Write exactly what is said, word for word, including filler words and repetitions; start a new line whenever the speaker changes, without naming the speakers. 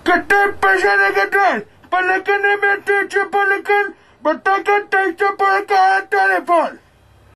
Kete pesa de gatal. Palakan ne mete che palakan. Batakan taita palakan telefon.